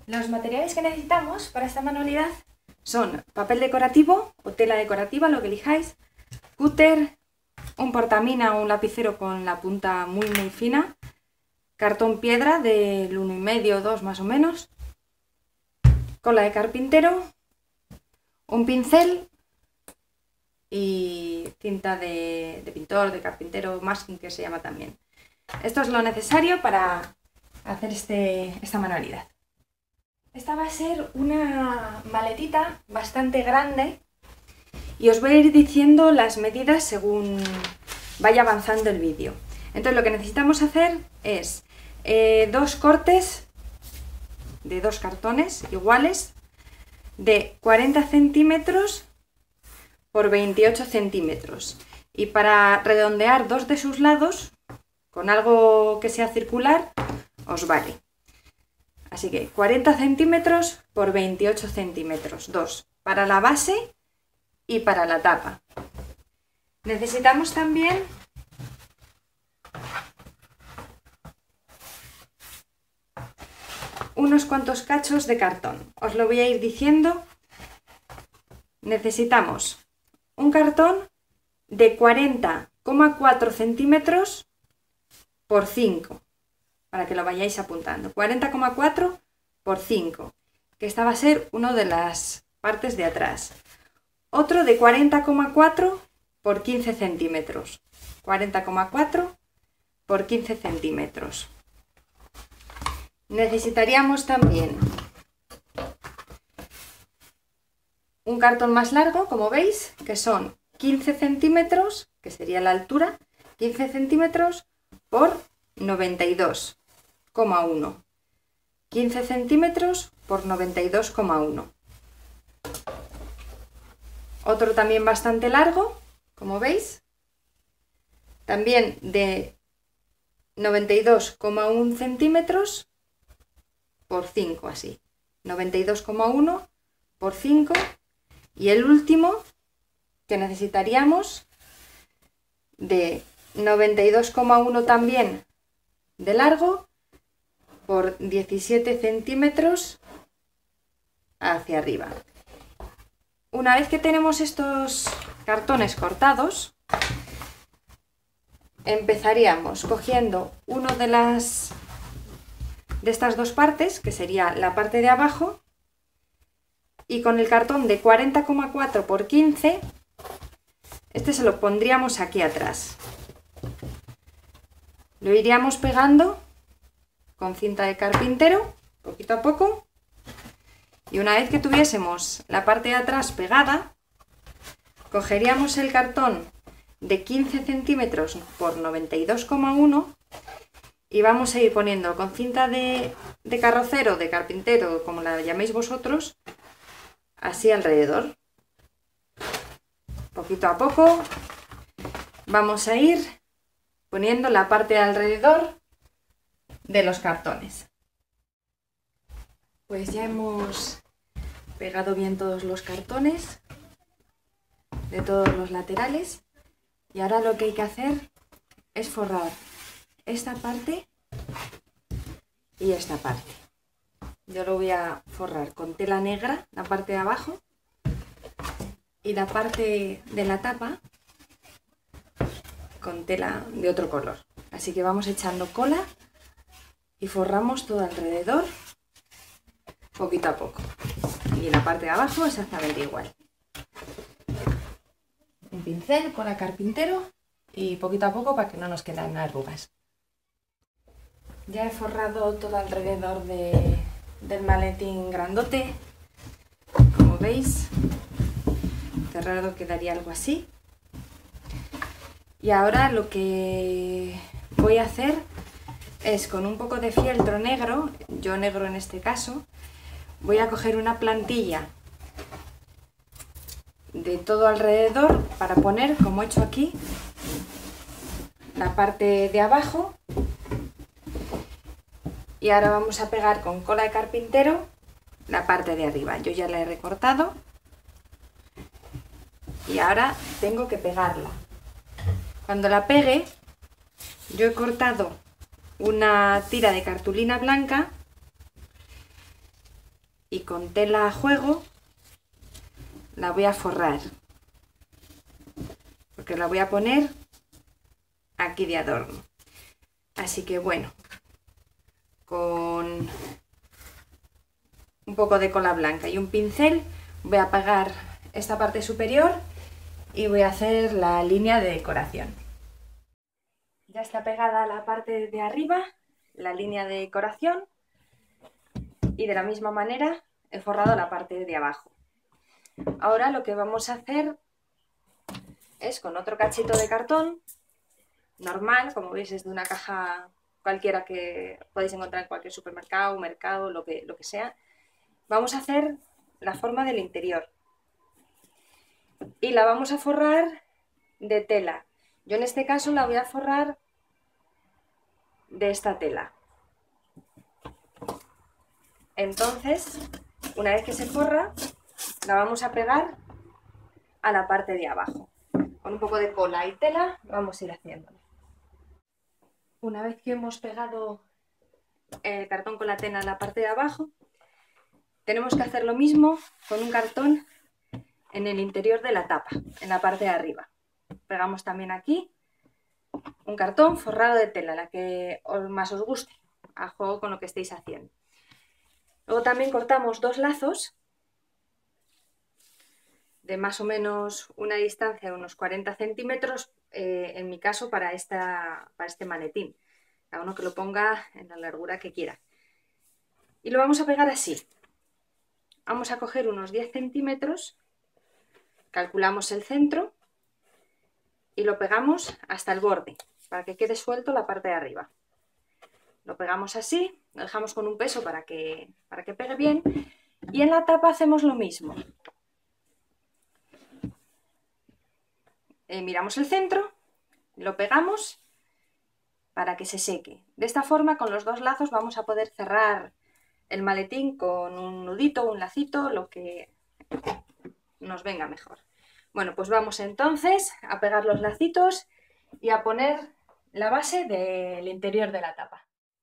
Los materiales que necesitamos para esta manualidad son papel decorativo o tela decorativa, lo que elijáis, cúter, un portamina o un lapicero con la punta muy fina, cartón piedra del 1,5 o 2 más o menos, cola de carpintero, un pincel y cinta de pintor, de carpintero, masking que se llama también. Esto es lo necesario para hacer esta manualidad. Esta va a ser una maletita bastante grande y os voy a ir diciendo las medidas según vaya avanzando el vídeo. Entonces lo que necesitamos hacer es dos cortes de dos cartones iguales de 40 centímetros por 28 centímetros y para redondear dos de sus lados con algo que sea circular os vale. Así que 40 centímetros por 28 centímetros, dos para la base y para la tapa. Necesitamos también unos cuantos cachos de cartón. Os lo voy a ir diciendo. Necesitamos un cartón de 40,4 centímetros por 5. Para que lo vayáis apuntando, 40,4 por 5, que esta va a ser una de las partes de atrás. Otro de 40,4 por 15 centímetros, 40,4 por 15 centímetros. Necesitaríamos también un cartón más largo, como veis, que son 15 centímetros, que sería la altura, 15 centímetros por 92,1, 15 centímetros por 92,1. Otro también bastante largo, como veis, también de 92,1 centímetros por 5, así, 92,1 por 5. Y el último que necesitaríamos de 92,1 también de largo por 17 centímetros hacia arriba. Una vez que tenemos estos cartones cortados, empezaríamos cogiendo uno de estas dos partes, que sería la parte de abajo, y con el cartón de 40,4 por 15, este se lo pondríamos aquí atrás. Lo iríamos pegando con cinta de carpintero, poquito a poco, y una vez que tuviésemos la parte de atrás pegada, cogeríamos el cartón de 15 centímetros por 92,1 y vamos a ir poniendo con cinta de carrocero, de carpintero, como la llaméis vosotros, así alrededor. Poquito a poco vamos a ir poniendo la parte de alrededor de los cartones. Pues ya hemos pegado bien todos los cartones de todos los laterales y ahora lo que hay que hacer es forrar esta parte y esta parte. Yo lo voy a forrar con tela negra, la parte de abajo, y la parte de la tapa con tela de otro color. Así que vamos echando cola y forramos todo alrededor, poquito a poco. Y la parte de abajo exactamente igual. Un pincel, cola carpintero y poquito a poco para que no nos queden arrugas. Ya he forrado todo alrededor del maletín grandote. Como veis, cerrado quedaría algo así. Y ahora lo que voy a hacer es con un poco de fieltro negro, yo negro en este caso, voy a coger una plantilla de todo alrededor para poner, como he hecho aquí, la parte de abajo. Y ahora vamos a pegar con cola de carpintero la parte de arriba. Yo ya la he recortado y ahora tengo que pegarla. Cuando la pegue, yo he cortado una tira de cartulina blanca y con tela a juego la voy a forrar, porque la voy a poner aquí de adorno. Así que bueno, con un poco de cola blanca y un pincel voy a pegar esta parte superior y voy a hacer la línea de decoración. Ya está pegada la parte de arriba, la línea de decoración, y de la misma manera he forrado la parte de abajo. Ahora lo que vamos a hacer es, con otro cachito de cartón normal, como veis es de una caja cualquiera que podéis encontrar en cualquier supermercado, mercado, lo que sea, vamos a hacer la forma del interior y la vamos a forrar de tela. Yo en este caso la voy a forrar de esta tela. Entonces, una vez que se forra, la vamos a pegar a la parte de abajo. Con un poco de cola y tela vamos a ir haciéndolo. Una vez que hemos pegado el cartón con la tela en la parte de abajo, tenemos que hacer lo mismo con un cartón en el interior de la tapa, en la parte de arriba. Pegamos también aquí un cartón forrado de tela, la que más os guste, a juego con lo que estéis haciendo. Luego también cortamos 2 lazos de más o menos una distancia de unos 40 centímetros, en mi caso para este maletín. Cada uno que lo ponga en la largura que quiera. Y lo vamos a pegar así. Vamos a coger unos 10 centímetros, calculamos el centro y lo pegamos hasta el borde, para que quede suelto la parte de arriba. Lo pegamos así, lo dejamos con un peso para que pegue bien, y en la tapa hacemos lo mismo. Miramos el centro, lo pegamos para que se seque. De esta forma, con los 2 lazos vamos a poder cerrar el maletín con un nudito, un lacito, lo que nos venga mejor. Bueno, pues vamos entonces a pegar los lacitos y a poner la base del interior de la tapa.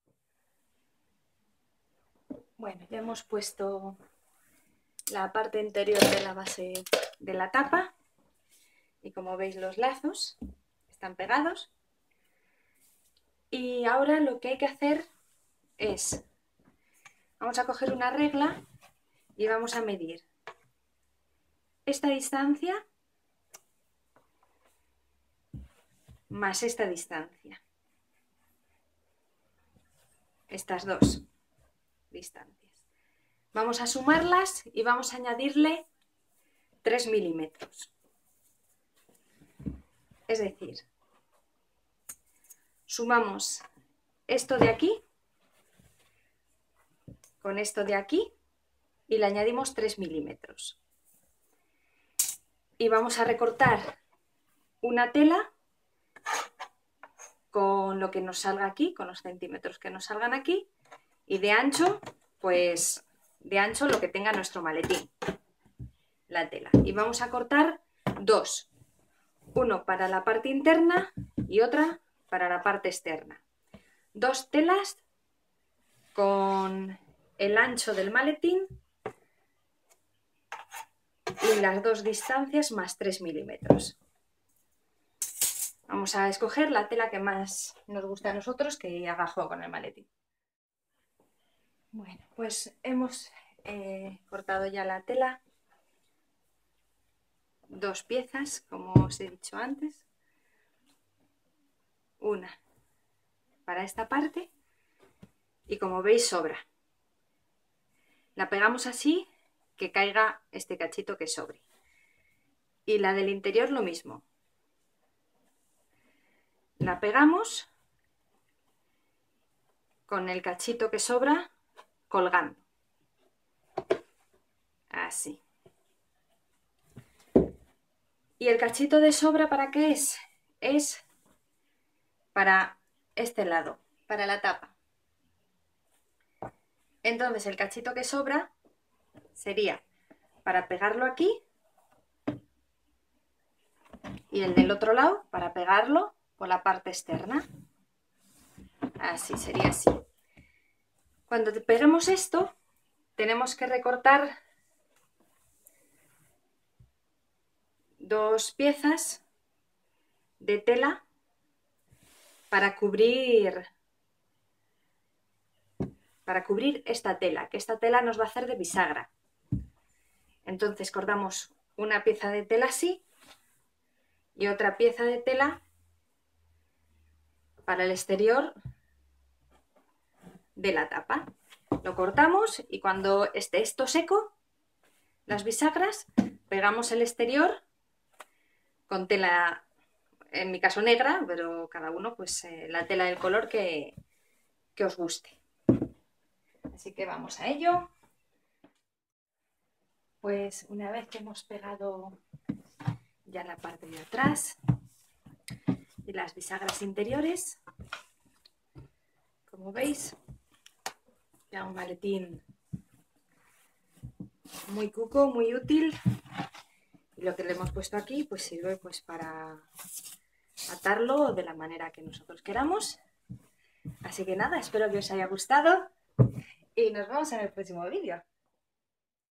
Bueno, ya hemos puesto la parte interior de la base de la tapa y como veis los lazos están pegados. Y ahora lo que hay que hacer es, vamos a coger una regla y vamos a medir esta distancia más esta distancia, estas 2 distancias. Vamos a sumarlas y vamos a añadirle 3 milímetros. Es decir, sumamos esto de aquí con esto de aquí y le añadimos 3 milímetros. Y vamos a recortar una tela con lo que nos salga aquí, con los centímetros que nos salgan aquí, y de ancho, pues de ancho lo que tenga nuestro maletín, la tela. Y vamos a cortar 2, uno para la parte interna y otra para la parte externa. 2 telas con el ancho del maletín y las 2 distancias más 3 milímetros. Vamos a escoger la tela que más nos guste a nosotros, que haga juego con el maletín. Bueno, pues hemos cortado ya la tela, 2 piezas, como os he dicho antes. Una para esta parte y como veis sobra. La pegamos así, que caiga este cachito que sobre. Y la del interior lo mismo. La pegamos con el cachito que sobra colgando. Así. ¿Y el cachito de sobra para qué es? Es para este lado, para la tapa. Entonces el cachito que sobra sería para pegarlo aquí y el del otro lado para pegarlo por la parte externa. Así, sería así. Cuando peguemos esto, tenemos que recortar 2 piezas de tela para cubrir esta tela, que esta tela nos va a hacer de bisagra. Entonces cortamos una pieza de tela así y otra pieza de tela para el exterior de la tapa. Lo cortamos y cuando esté esto seco, las bisagras, pegamos el exterior con tela, en mi caso negra, pero cada uno pues la tela del color que os guste. Así que vamos a ello. Pues una vez que hemos pegado ya la parte de atrás y las bisagras interiores, como veis, ya un maletín muy cuco, muy útil. Y lo que le hemos puesto aquí pues sirve pues para atarlo de la manera que nosotros queramos. Así que nada, espero que os haya gustado y nos vemos en el próximo vídeo.